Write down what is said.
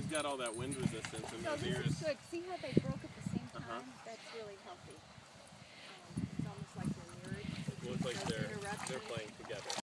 got all that wind resistance in So those this ears. is good. See how they broke at the same time? That's really healthy. It's almost like they're mirrored. Looks like they're playing together.